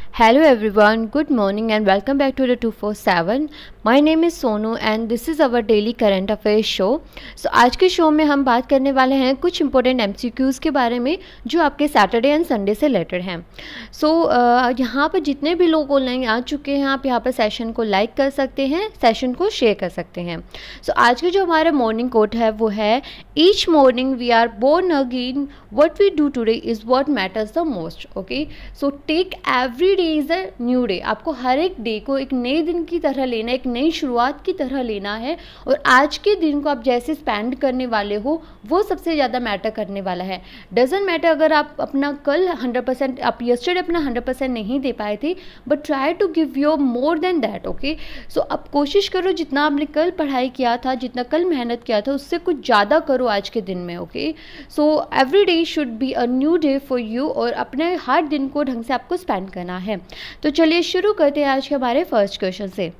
Hello everyone, good morning and welcome back to the 247. My name is Sonu and this is our daily current affairs show. So आज के show में हम बात करने वाले हैं कुछ इंपॉर्टेंट MCQs के बारे में जो आपके सैटरडे एंड संडे से रिलेटेड हैं. यहाँ पर जितने भी लोग ऑनलाइन आ चुके हैं आप यहाँ पर सेशन को लाइक कर सकते हैं, सेशन को शेयर कर सकते हैं. आज के जो हमारा मॉर्निंग कोट है वो है each morning we are born again, what we do today is what matters the most. Okay, so take every day is a new day. आपको हर एक डे को एक नए दिन की तरह लेना है, एक नई शुरुआत की तरह लेना है और आज के दिन को आप जैसे स्पेंड करने वाले हो वो सबसे ज़्यादा मैटर करने वाला है. डजेंट मैटर अगर आप अपना कल 100%, आप यस्टरडे अपना 100% नहीं दे पाए थे, but try to give your more than that. Okay, so अब कोशिश करो जितना आपने कल पढ़ाई किया था, जितना कल मेहनत किया था उससे कुछ ज़्यादा करो आज के दिन में. Okay, so every day should be a new day for you और अपने हर दिन को ढंग से आपको स्पेंड करना है. तो चलिए शुरू करते हैं आज के हमारे फर्स्ट क्वेश्चन से.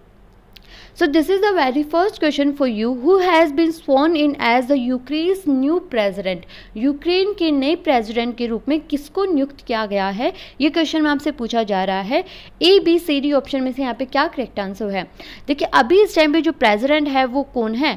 So this is the very first question for you. Who has been sworn in as the Ukraine's new president? Ukraine के नए प्रेसिडेंट के रूप में किसको नियुक्त किया गया है, ये क्वेश्चन में आपसे पूछा जा रहा है. A B C D option में से यहाँ पे क्या करेक्ट आंसर है. देखिए अभी इस टाइम पे जो प्रेसिडेंट है वो कौन है,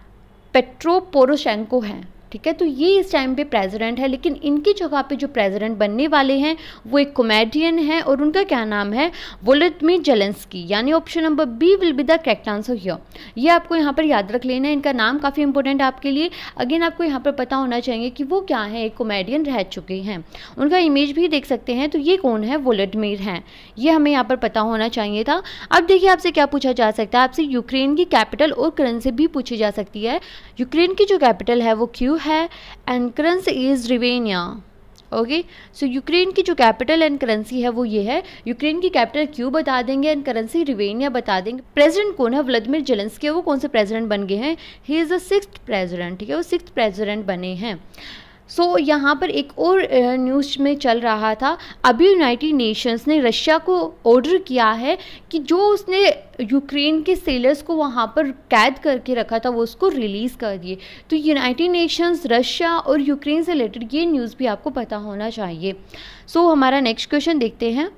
पेट्रो पोरोशेंको है. ठीक है, तो ये इस टाइम पे प्रेसिडेंट है, लेकिन इनकी जगह पे जो प्रेसिडेंट बनने वाले हैं वो एक कॉमेडियन है और उनका क्या नाम है, वोलोदिमीर जेलेंस्की. यानी option number B will be the correct answer here. ये आपको यहाँ पर याद रख लेना है, इनका नाम काफ़ी इंपॉर्टेंट है आपके लिए. अगेन आपको यहाँ पर पता होना चाहिए कि वो क्या है, एक कॉमेडियन रह चुके हैं. उनका इमेज भी देख सकते हैं, तो ये कौन है, वोलोदिमीर हैं. ये हमें यहाँ पर पता होना चाहिए था. अब देखिए आपसे क्या पूछा जा सकता है, आपसे यूक्रेन की कैपिटल और करेंसी भी पूछी जा सकती है. यूक्रेन की जो कैपिटल है वो क्यू है and currency is hryvnia. Okay, so Ukraine की जो कैपिटल एंड करेंसी है वो ये है. यूक्रेन की कैपिटल क्यू बता देंगे एंड करेंसी रिवेनिया बता देंगे. प्रेसिडेंट कौन है, व्लादिमीर जेलेंस्की. वो कौन से प्रेसिडेंट बन गए हैं, he is the 6th president. ठीक है, वो 6th प्रेसिडेंट बने हैं. यहाँ पर एक और न्यूज़ में चल रहा था, अभी यूनाइटेड नेशंस ने रशिया को ऑर्डर किया है कि जो उसने यूक्रेन के सेलर्स को वहाँ पर कैद करके रखा था वो उसको रिलीज़ कर दिए. तो यूनाइटेड नेशंस, रशिया और यूक्रेन से रिलेटेड ये न्यूज़ भी आपको पता होना चाहिए. हमारा नेक्स्ट क्वेश्चन देखते हैं.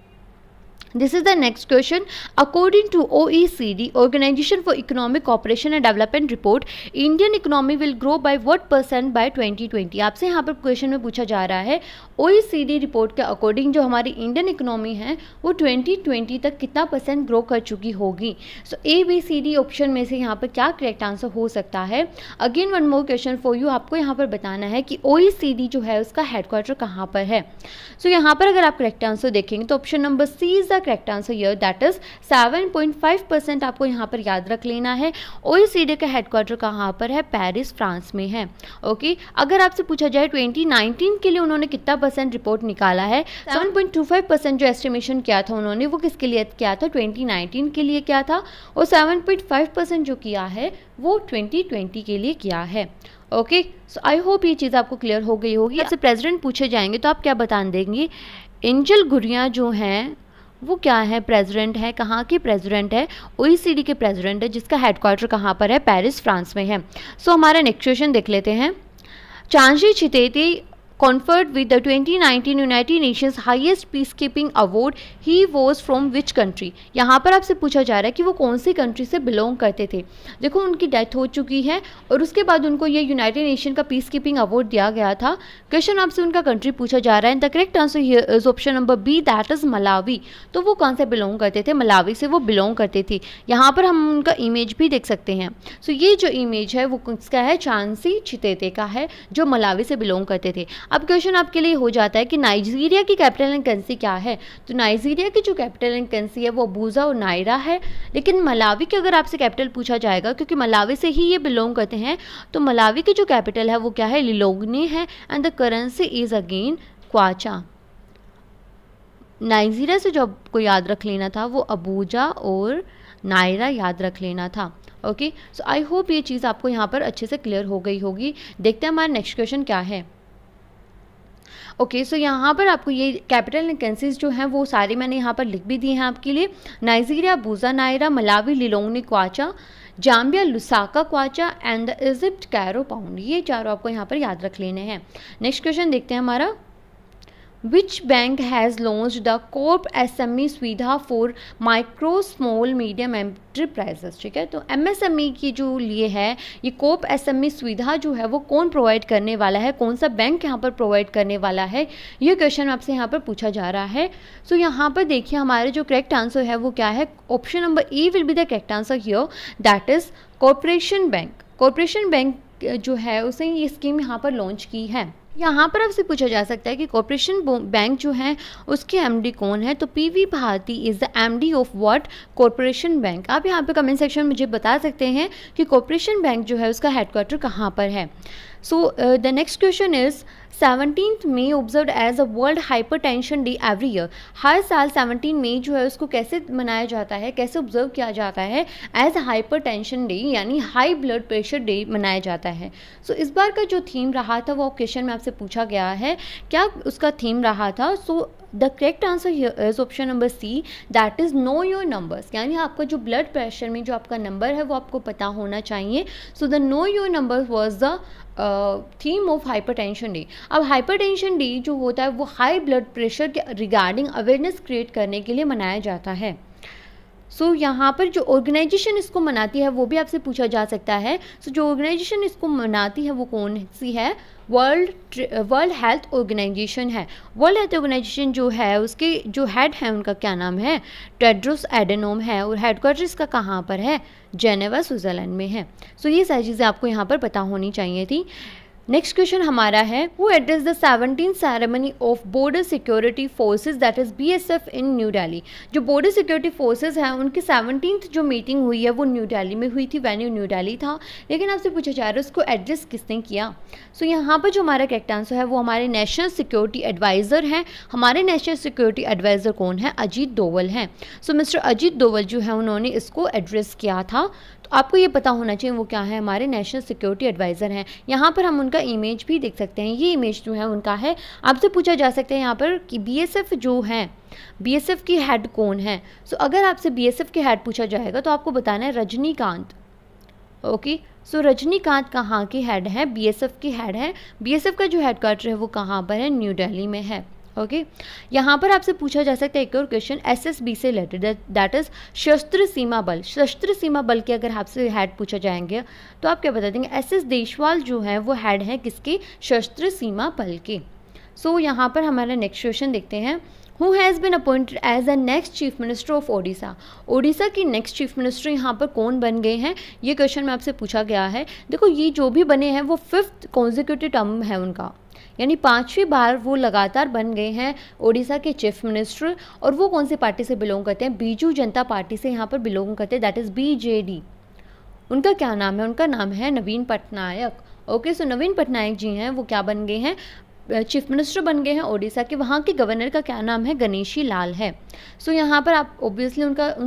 This is the next question. According to OECD, Organization for Economic Cooperation and Development report, Indian economy will grow by what % by 2020? आपसे यहाँ पर क्वेश्चन में पूछा जा रहा है OECD रिपोर्ट के अकॉर्डिंग जो हमारी इंडियन इकोनॉमी है वो 2020 तक कितना % ग्रो कर चुकी होगी. A B C D option में से यहाँ पर क्या करेक्ट आंसर हो सकता है. Again one more question for you. आपको यहाँ पर बताना है कि OECD जो है उसका हेडक्वार्टर कहाँ पर है. यहाँ पर अगर आप करेक्ट आंसर देखेंगे तो option number C is the correct answer here, that is 7.5%. आपको यहाँ पर याद रख लेना है. OECD का हेडक्वार्टर कहाँ पर है, पेरिस फ्रांस में है. ओके, अगर आपसे पूछा जाए 2019 के लिए उन्होंने कितना % रिपोर्ट निकाला है, 7.25% जो एस्टिमेशन किया था उन्होंने वो किसके लिए किया था, 2019 के लिए किया था. और 7.5% जो किया है वो 2020 के लिए किया है. ओके, सो आई होप ये चीज़ आपको क्लियर हो गई होगी. आपसे प्रेसिडेंट पूछे जाएंगे तो आप क्या बता देंगे, एंजल गुरिया जो हैं वो क्या है, प्रेसिडेंट है. कहाँ के प्रेसिडेंट है, OECD के प्रेसिडेंट है जिसका हेडक्वार्टर कहाँ पर है, पेरिस फ्रांस में है. हमारा नेक्स्ट क्वेश्चन देख लेते हैं. चांशी छितेती conferred with the 2019 United Nations highest peacekeeping award. He was from which country? यहाँ पर आपसे पूछा जा रहा है कि वो कौन सी कंट्री से बिलोंग करते थे. देखो उनकी डेथ हो चुकी है और उसके बाद उनको ये यूनाइटेड नेशन का पीस कीपिंग अवार्ड दिया गया था. क्वेश्चन आपसे उनका कंट्री पूछा जा रहा है. The correct answer here is option number B, that is Malawi. तो वो कौन से बिलोंग करते थे, मलावी से वो बिलोंग करते थे. यहाँ पर हम उनका इमेज भी देख सकते हैं. ये जो इमेज है वो किसका है, चांसी छितेते का है जो मलावी से बिलोंग करते थे. अब क्वेश्चन आपके लिए हो जाता है कि नाइजीरिया की कैपिटल एंड करेंसी क्या है. तो नाइजीरिया की जो कैपिटल एंड करेंसी है वो अबूजा और नायरा है. लेकिन मलावी की अगर आपसे कैपिटल पूछा जाएगा, क्योंकि मलावी से ही ये बिलोंग करते हैं, तो मलावी की जो कैपिटल है वो क्या है, लिलोंगने है and the currency is again kwacha. Nigeria से जो आपको याद रख लेना था वो अबूजा और नायरा याद रख लेना था. ओके, सो आई होप ये चीज़ आपको यहाँ पर अच्छे से क्लियर हो गई होगी. देखते हैं हमारा नेक्स्ट क्वेश्चन क्या है. ओके, यहाँ पर आपको ये कैपिटल एंड करेंसीज जो हैं वो सारे मैंने यहाँ पर लिख भी दिए हैं आपके लिए. Nigeria Abuja naira, Malawi Lilongwe kwacha, Zambia Lusaka kwacha and the Egypt Cairo pound. ये चारों आपको यहाँ पर याद रख लेने हैं. नेक्स्ट क्वेश्चन देखते हैं हमारा. Which bank has launched the Corp SME सुविधा for micro small medium enterprises? ठीक है, तो MSME की जो लिए है ये कोप SME सुविधा जो है वो कौन प्रोवाइड करने वाला है, कौन सा बैंक यहाँ पर प्रोवाइड करने वाला है, ये क्वेश्चन आपसे यहाँ पर पूछा जा रहा है। सो यहाँ पर देखिए हमारे जो करेक्ट आंसर है वो क्या है, option number E will be the correct answer here, that is Corporation Bank. Corporation Bank जो है उसने ये स्कीम यहाँ पर लॉन्च की है। यहाँ पर आपसे पूछा जा सकता है कि कॉर्पोरेशन बैंक जो है उसके MD कौन है, तो PV Bharti is the MD of what, Corporation Bank. आप यहाँ पे कमेंट सेक्शन में मुझे बता सकते हैं कि कॉर्पोरेशन बैंक जो है उसका हेडक्वार्टर कहाँ पर है। So the next question is 17 May observe as a world hypertension day every year. हर साल 17 मई जो है उसको कैसे मनाया जाता है, कैसे ऑब्जर्व किया जाता है, एज हाइपरटेंशन डे यानी हाई ब्लड प्रेशर डे मनाया जाता है। सो इस बार का जो थीम रहा था वो क्वेश्चन में आपसे पूछा गया है, क्या उसका थीम रहा था। So the correct answer here is option number C, that is know your numbers, यानी आपका जो ब्लड प्रेशर में जो आपका नंबर है वो आपको पता होना चाहिए। So the know your number was the theme of hypertension day. अब हाइपरटेंशन डे जो होता है वो हाई ब्लड प्रेशर के रिगार्डिंग अवेयरनेस क्रिएट करने के लिए मनाया जाता है। सो यहाँ पर जो ऑर्गेनाइजेशन इसको मनाती है वो भी आपसे पूछा जा सकता है। सो जो ऑर्गेनाइजेशन इसको मनाती है वो कौन सी है, वर्ल्ड हेल्थ ऑर्गेनाइजेशन है। वर्ल्ड हेल्थ ऑर्गेनाइजेशन जो है उसके जो हेड है उनका क्या नाम है, टेड्रोस एडेनोम है, और हेडक्वार्टर इसका कहाँ पर है, जेनेवा स्विट्जरलैंड में है। सो ये सारी चीज़ें आपको यहाँ पर पता होनी चाहिए थी। नेक्स्ट क्वेश्चन हमारा है, who address the 17th ceremony of Border Security Forces that is BSF in New Delhi. जो बॉर्डर सिक्योरिटी फोर्सेज हैं उनकी 17th जो मीटिंग हुई है वो न्यू दिल्ली में हुई थी, वेन्यू न्यू दिल्ली था, लेकिन आपसे पूछा जा रहा है उसको एड्रेस किसने किया। सो यहाँ पर जो हमारा करेक्ट आंसर है वो हमारे नेशनल सिक्योरिटी एडवाइज़र हैं। हमारे नेशनल सिक्योरिटी एडवाइज़र कौन है, अजीत डोवल हैं। सो मिस्टर अजीत डोवल जो है उन्होंने इसको एड्रेस किया था। आपको ये पता होना चाहिए वो क्या है, हमारे नेशनल सिक्योरिटी एडवाइज़र हैं। यहाँ पर हम उनका इमेज भी देख सकते हैं, ये इमेज जो है उनका है। आपसे पूछा जा सकता है यहाँ पर कि BSF जो है, BSF की हेड कौन है। सो अगर आपसे BSF के हेड पूछा जाएगा तो आपको बताना है रजनीकांत। ओके, सो रजनीकांत कहाँ की हेड है, BSF की हेड है। BSF का जो हेडक्वार्टर है वो कहाँ पर है, न्यू दिल्ली में है। ओके, यहाँ पर आपसे पूछा जा सकता है एक और क्वेश्चन SSB से related, that is Sashastra Seema बल। सशस्त्र सीमा बल के अगर आपसे हेड पूछा जाएंगे तो आप क्या बता देंगे, SS देशवाल जो है वो हेड है किसके, सशस्त्र सीमा बल के। सो यहाँ पर हमारा नेक्स्ट क्वेश्चन देखते हैं, who has been appointed as the next chief minister of Odisha. Odisha की नेक्स्ट चीफ मिनिस्टर यहाँ पर कौन बन गए हैं, ये क्वेश्चन में आपसे पूछा गया है। देखो ये जो भी बने हैं वो 5th कॉन्जिक्यूटिव टर्म है उनका, यानी 5वीं बार वो लगातार बन गए हैं ओडिशा के चीफ मिनिस्टर। और वो कौन सी पार्टी से बिलोंग करते हैं, बीजू जनता पार्टी से यहाँ पर बिलोंग करते हैं, दैट इज़ BJD। उनका क्या नाम है, उनका नाम है नवीन पटनायक। ओके, सो नवीन पटनायक जी हैं वो क्या बन गए हैं, चीफ मिनिस्टर बन गए हैं ओडिशा के। वहाँ के गवर्नर का क्या नाम है, गणेशी लाल है। सो यहाँ पर आप ऑब्वियसली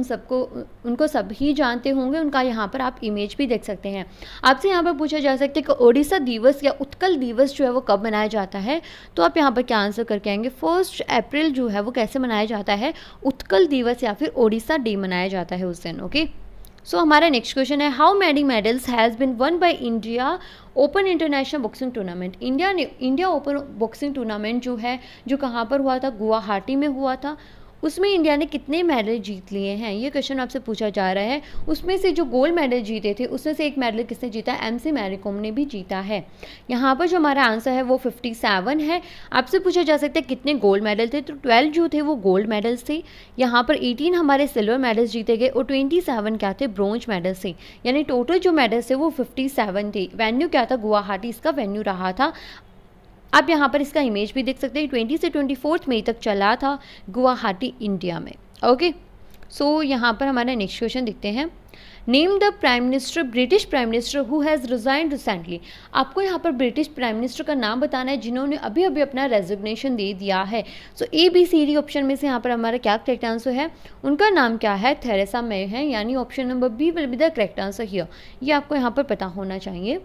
उनको सब ही जानते होंगे, उनका यहाँ पर आप इमेज भी देख सकते हैं। आपसे यहाँ पर पूछा जा सकता है कि ओडिशा दिवस या उत्कल दिवस जो है वो कब मनाया जाता है, तो आप यहाँ पर क्या आंसर करके आएंगे, 1 अप्रैल जो है वो कैसे मनाया जाता है, उत्कल दिवस या फिर ओडिशा डे मनाया जाता है उस दिन। ओके, सो हमारा नेक्स्ट क्वेश्चन है, how many medals has been won by India open international boxing tournament. India open boxing tournament जो है जो कहाँ पर हुआ था, गुवाहाटी में हुआ था, उसमें इंडिया ने कितने मेडल जीत लिए हैं, ये क्वेश्चन आपसे पूछा जा रहा है। उसमें से जो गोल्ड मेडल जीते थे उसमें से एक मेडल किसने जीता, MC मैरी कॉम ने भी जीता है। यहाँ पर जो हमारा आंसर है वो 57 है। आपसे पूछा जा सकता है कितने गोल्ड मेडल थे, तो 12 जो थे वो गोल्ड मेडल्स थे। यहाँ पर 18 हमारे सिल्वर मेडल्स जीते गए और 27 क्या थे, ब्रोंज मेडल्स थे, यानी टोटल जो मेडल्स थे वो 57 थे। वेन्यू क्या था, गुवाहाटी इसका वेन्यू रहा था। आप यहाँ पर इसका इमेज भी देख सकते हैं, 20 से 24 मई तक चला था गुवाहाटी इंडिया में। ओके, सो यहाँ पर हमारा नेक्स्ट क्वेश्चन देखते हैं, name the prime minister, British prime minister who has resigned recently. आपको यहाँ पर ब्रिटिश प्राइम मिनिस्टर का नाम बताना है जिन्होंने अभी अभी अपना रेजिग्नेशन दे दिया है। सो ABCD ऑप्शन में से यहाँ पर हमारा क्या करेक्ट आंसर है, उनका नाम क्या है, थेरेसा मे है, यानी option number B will be the correct answer here. ये आपको यहाँ पर पता होना चाहिए।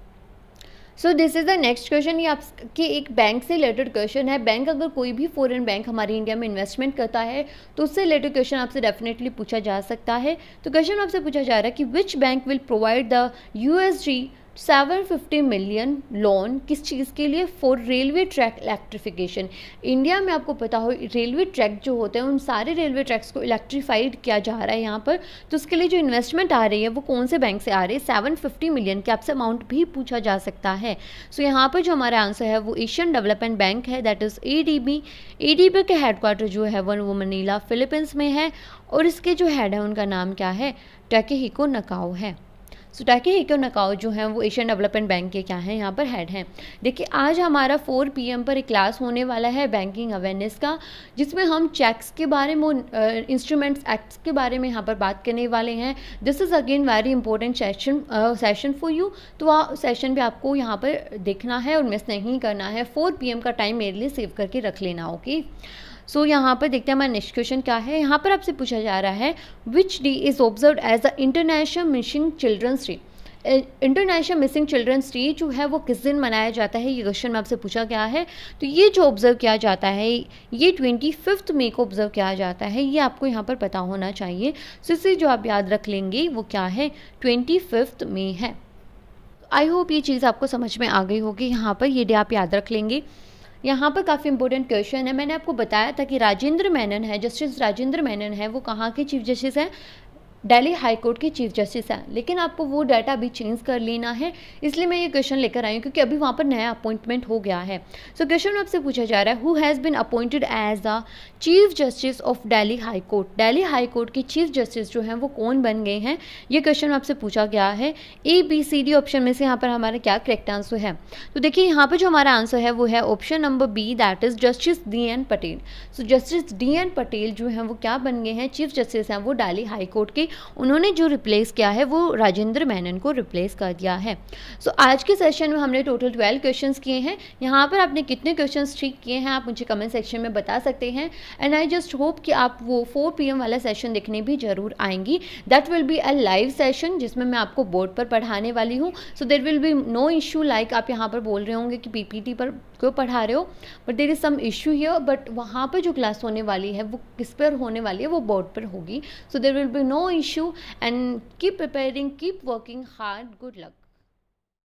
So this is the next question, ये आपके एक बैंक से रिलेटेड क्वेश्चन है। बैंक अगर कोई भी फॉरेन बैंक हमारे इंडिया में इन्वेस्टमेंट करता है तो उससे रिलेटेड क्वेश्चन आपसे डेफिनेटली पूछा जा सकता है। तो क्वेश्चन आपसे पूछा जा रहा है कि which bank will provide the USD 750 million loan किस चीज़ के लिए? For railway track electrification. India में आपको पता हो रेलवे ट्रैक जो होते हैं उन सारे रेलवे ट्रैक्स को इलेक्ट्रीफाइड किया जा रहा है यहाँ पर, तो उसके लिए जो इन्वेस्टमेंट आ रही है वो कौन से बैंक से आ रही है? 750 मिलियन के आपसे अमाउंट भी पूछा जा सकता है। सो यहाँ पर जो हमारा आंसर है वो एशियन डेवलपमेंट बैंक है, दैट इज़ एडीबी। एडीबी के हेडक्वार्टर जो है वो मनीला फिलीपींस में है और इसके जो हेड है उनका नाम क्या है? टाकेहिको नकाओ है। सो टाकेहिको नकाओ जो है वो एशियन डेवलपमेंट बैंक के क्या हैं? यहाँ पर हेड हैं। देखिए आज हमारा 4 PM पर एक क्लास होने वाला है बैंकिंग अवेयरनेस का, जिसमें हम चेक्स के बारे में, इंस्ट्रूमेंट्स एक्ट्स के बारे में यहाँ पर बात करने वाले हैं। This is again very important session for you. तो सेशन भी आपको यहाँ पर देखना है और मिस नहीं करना है। 4 PM का टाइम मेरे लिए सेव करके रख लेना, ओके। सो यहाँ पर देखते हैं हमारा नेक्स्ट क्वेश्चन क्या है। यहाँ पर आपसे पूछा जा रहा है which day is observe as the international missing children's day. International missing children's day जो है वो किस दिन मनाया जाता है, ये क्वेश्चन में आपसे पूछा गया है। तो ये जो ऑब्जर्व किया जाता है ये 25 मई को ऑब्जर्व किया जाता है, ये आपको यहाँ पर पता होना चाहिए। सो इसे जो आप याद रख लेंगे वो क्या है? 25 मई है। आई होप ये चीज़ आपको समझ में आ गई होगी। यहाँ पर ये डे आप याद रख लेंगे। यहाँ पर काफ़ी इंपॉर्टेंट क्वेश्चन है। मैंने आपको बताया था कि राजेंद्र मेनन है, जस्टिस राजेंद्र मेनन है, वो कहाँ के चीफ जस्टिस हैं? दिल्ली हाई कोर्ट के चीफ जस्टिस हैं। लेकिन आपको वो डाटा अभी चेंज कर लेना है, इसलिए मैं ये क्वेश्चन लेकर आई हूँ क्योंकि अभी वहाँ पर नया अपॉइंटमेंट हो गया है। सो क्वेश्चन आपसे पूछा जा रहा है who has been appointed as the chief justice of Delhi high court. Delhi high court के चीफ जस्टिस जो हैं वो कौन बन गए हैं, ये क्वेश्चन आपसे पूछा गया है। ABCD ऑप्शन में से यहाँ पर हमारा क्या करेक्ट आंसर है? तो देखिए यहाँ पर जो हमारा आंसर है वो है option number B, that is justice DN Patel. So justice DN Patel जो हैं वो क्या बन गए हैं? चीफ जस्टिस हैं वो दिल्ली हाई कोर्ट के। उन्होंने जो रिप्लेस किया है वो राजेंद्र मेनन को रिप्लेस कर दिया है। सो आज के सेशन में हमने टोटल 12 क्वेश्चंस किए हैं। यहाँ पर आपने कितने क्वेश्चंस ठीक किए हैं आप मुझे कमेंट सेक्शन में बता सकते हैं। एंड आई जस्ट होप कि आप वो 4 PM वाला सेशन देखने भी जरूर आएंगी। That will be a live session जिसमें मैं आपको बोर्ड पर पढ़ाने वाली हूँ। So there will be no issue like आप यहाँ पर बोल रहे होंगे कि PPT पर क्यों पढ़ा रहे हो, but there is some issue here. But वहाँ पर जो क्लास होने वाली है वो किस पर होने वाली है? वो बोर्ड पर होगी। So there will be no issue and keep preparing, keep working hard. Good luck.